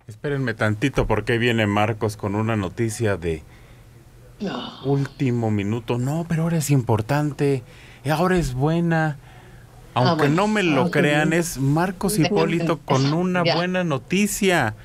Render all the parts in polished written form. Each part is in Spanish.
Espérenme tantito porque viene Marcos con una noticia de último minuto. No, pero ahora es importante, ahora es buena. Aunque Bueno, no me lo qué crean, bien. es Marcos Hipólito con una Ya. buena noticia.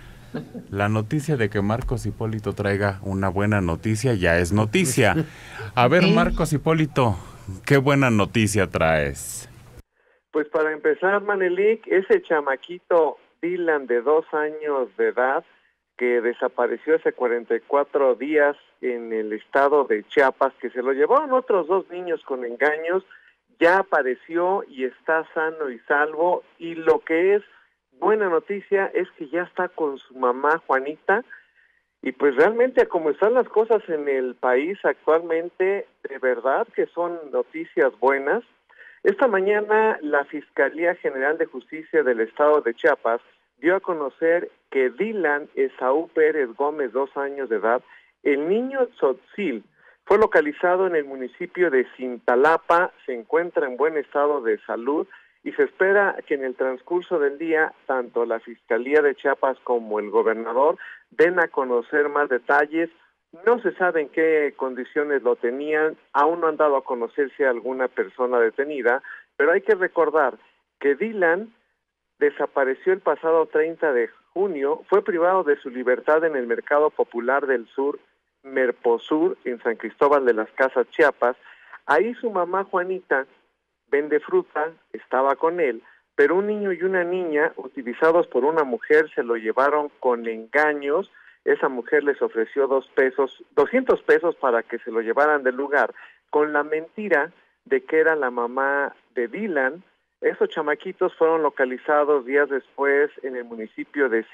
La noticia de que Marcos Hipólito traiga una buena noticia ya es noticia. A ver, Sí. Marcos Hipólito, ¿qué buena noticia traes? Pues para empezar, Manelik, ese chamaquito Dylan de 2 años de edad que desapareció hace 44 días en el estado de Chiapas, que se lo llevaron otros 2 niños con engaños, ya apareció y está sano y salvo. Y lo que es buena noticia es que ya está con su mamá Juanita. Y pues realmente, como están las cosas en el país actualmente, de verdad que son noticias buenas. Esta mañana la Fiscalía General de Justicia del Estado de Chiapas dio a conocer que Dylan Esaú Pérez Gómez, 2 años de edad, el niño Tzotzil, fue localizado en el municipio de Cintalapa, se encuentra en buen estado de salud y se espera que en el transcurso del día tanto la Fiscalía de Chiapas como el gobernador den a conocer más detalles. No se sabe en qué condiciones lo tenían, aún no han dado a conocer si hay alguna persona detenida, pero hay que recordar que Dylan desapareció el pasado 30 de junio, fue privado de su libertad en el Mercado Popular del Sur, Merposur, en San Cristóbal de las Casas, Chiapas. Ahí su mamá Juanita vende fruta, estaba con él, pero un niño y una niña, utilizados por una mujer, se lo llevaron con engaños. Esa mujer les ofreció 2 pesos, 200 pesos para que se lo llevaran del lugar, con la mentira de que era la mamá de Dylan. Esos chamaquitos fueron localizados días después en el municipio de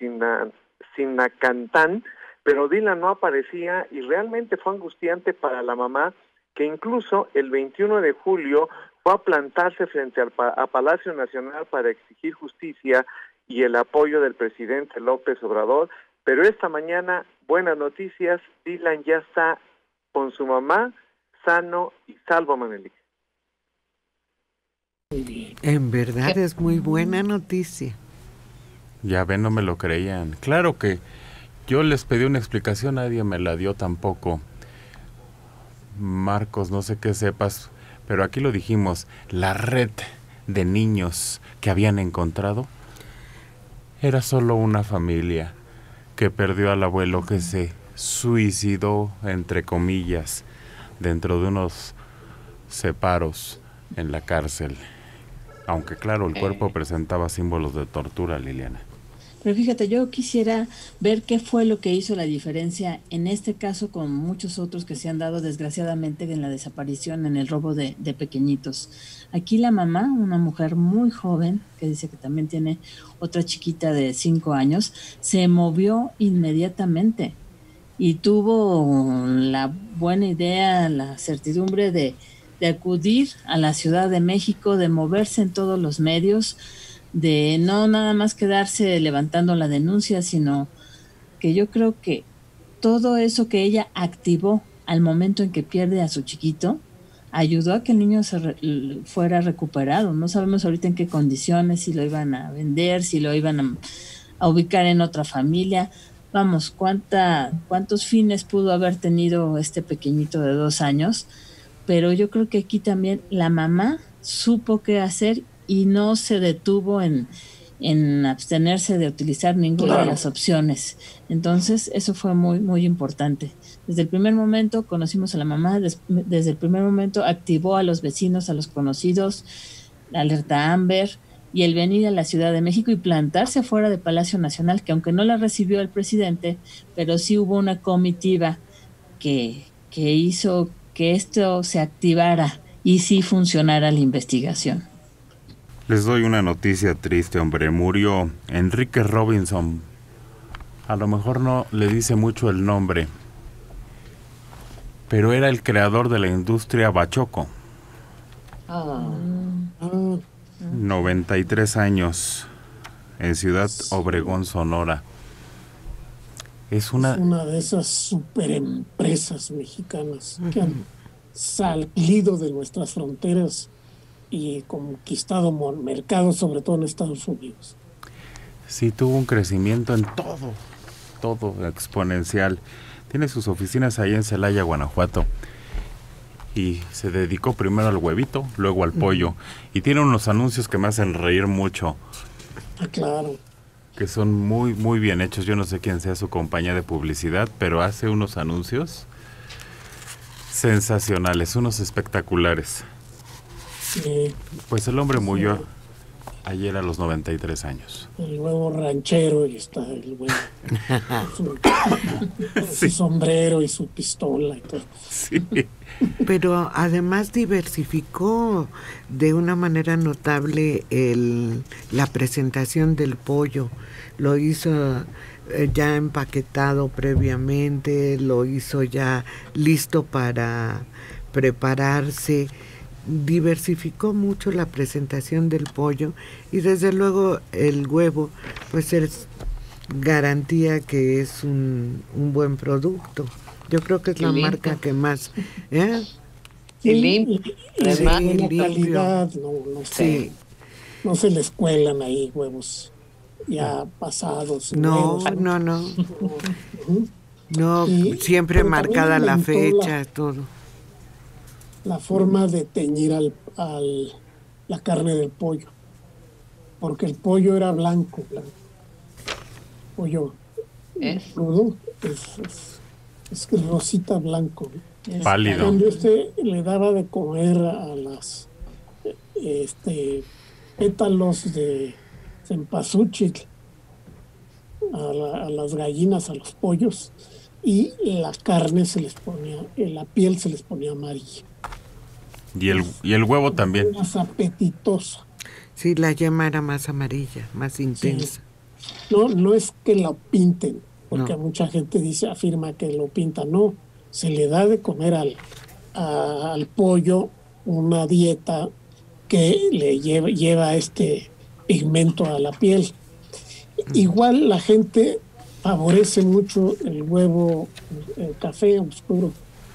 Sinacantán, pero Dylan no aparecía y realmente fue angustiante para la mamá, que incluso el 21 de julio fue a plantarse frente a Palacio Nacional para exigir justicia y el apoyo del presidente López Obrador. Pero esta mañana, buenas noticias, Dylan ya está con su mamá, sano y salvo, Manelik. En verdad Qué- es muy buena noticia. Ya ven, no me lo creían. Claro que yo les pedí una explicación, nadie me la dio tampoco. Marcos, no sé qué sepas, pero aquí lo dijimos, la red de niños que habían encontrado era solo una familia que perdió al abuelo, que se suicidó, entre comillas, dentro de unos separos en la cárcel. Aunque claro, el cuerpo eh, presentaba símbolos de tortura, Liliana. Pero fíjate, yo quisiera ver qué fue lo que hizo la diferencia en este caso con muchos otros que se han dado desgraciadamente en la desaparición, en el robo de pequeñitos. Aquí la mamá, una mujer muy joven, que dice que también tiene otra chiquita de 5 años, se movió inmediatamente y tuvo la buena idea, la certidumbre de acudir a la Ciudad de México, de moverse en todos los medios, de no nada más quedarse levantando la denuncia, sino que yo creo que todo eso que ella activó al momento en que pierde a su chiquito, ayudó a que el niño fuera recuperado. No sabemos ahorita en qué condiciones, si lo iban a vender, si lo iban a ubicar en otra familia. Vamos, cuántos fines pudo haber tenido este pequeñito de 2 años, pero yo creo que aquí también la mamá supo qué hacer y no se detuvo en abstenerse de utilizar ninguna de las opciones. Entonces, eso fue muy, muy importante. Desde el primer momento conocimos a la mamá, desde el primer momento activó a los vecinos, a los conocidos, la alerta Amber y el venir a la Ciudad de México y plantarse afuera de Palacio Nacional, que aunque no la recibió el presidente, pero sí hubo una comitiva que hizo que esto se activara y sí funcionara la investigación. Les doy una noticia triste, hombre. Murió Enrique Robinson. A lo mejor no le dice mucho el nombre, pero era el creador de la industria bachoco. ah, 93 años, en Ciudad Sí, Obregón, Sonora. Es es una... una de esas superempresas mexicanas que han salido de nuestras fronteras y conquistado mercados, sobre todo en Estados Unidos. Sí, tuvo un crecimiento en todo exponencial. Tiene sus oficinas ahí en Celaya, Guanajuato. Y se dedicó primero al huevito, luego al pollo. Y tiene unos anuncios que me hacen reír mucho. Ah, claro. Que son muy, muy bien hechos. Yo no sé quién sea su compañía de publicidad, pero hace unos anuncios sensacionales, unos espectaculares. Sí. Pues el hombre murió ayer a los 93 años. El huevo ranchero, y está el huevo. Su sombrero y su pistola y todo. Sí. Pero además diversificó de una manera notable la presentación del pollo. Lo hizo ya empaquetado previamente, lo hizo ya listo para prepararse. Diversificó mucho la presentación del pollo y desde luego el huevo pues es garantía que es un buen producto. Yo creo que es la marca que más Y limpio. Además, de buena limpio. calidad, Sí. no se les cuelan ahí huevos ya pasados. No, huevos, no, no. Ujú. No, Y- siempre pero marcada también la inventó fecha, todo. la forma de teñir la carne del pollo, porque el pollo era blanco. Pollo es crudo es rosita blanco, ¿no? Pálido. Cuando le daba de comer a las pétalos de cempasúchil, a las gallinas, a los pollos, y la carne la piel se les ponía amarilla. Y el huevo también. Más apetitosa. Sí, la yema era más amarilla, más intensa. No es que lo pinten, porque No. mucha gente afirma que lo pintan. No, se le da de comer al pollo una dieta que le lleva este pigmento a la piel. Igual la gente favorece mucho el huevo café oscuro.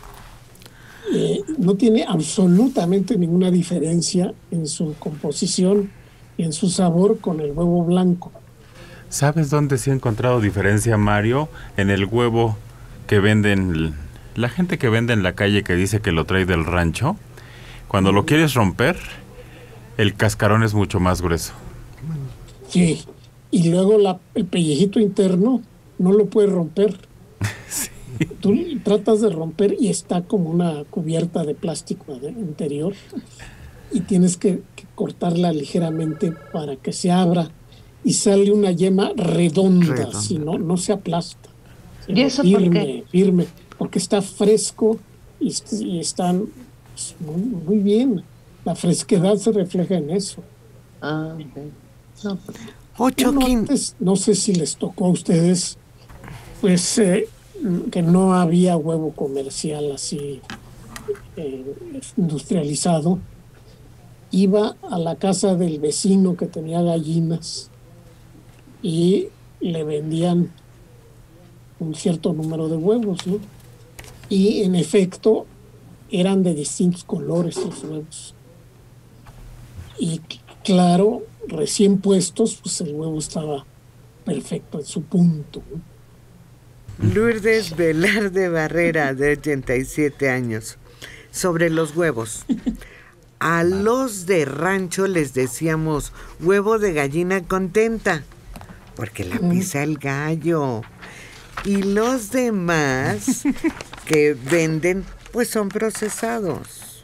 No tiene absolutamente ninguna diferencia en su composición y en su sabor con el huevo blanco. ¿Sabes dónde sí he encontrado diferencia, Mario? En el huevo que venden, la gente que vende en la calle que dice que lo trae del rancho. Cuando lo quieres romper, el cascarón es mucho más grueso. Sí, y luego el pellejito interno no lo puedes romper. Sí. Tú tratas de romper y está como una cubierta de plástico interior y tienes que cortarla ligeramente para que se abra y sale una yema redonda. Si no se aplasta. ¿Y eso por qué? Firme, porque está fresco y están muy bien. La fresquedad se refleja en eso. Ah, ok. No, pues, Antes, no sé si les tocó a ustedes, pues que no había huevo comercial así industrializado. Iba a la casa del vecino que tenía gallinas y le vendían un cierto número de huevos, ¿no? Y en efecto eran de distintos colores los huevos. Y claro, recién puestos, pues el huevo estaba perfecto en su punto, ¿no? Lourdes Velarde Barrera, de 87 años. Sobre los huevos. A los de rancho les decíamos huevo de gallina contenta, porque la pisa el gallo. Y los demás que venden, pues son procesados.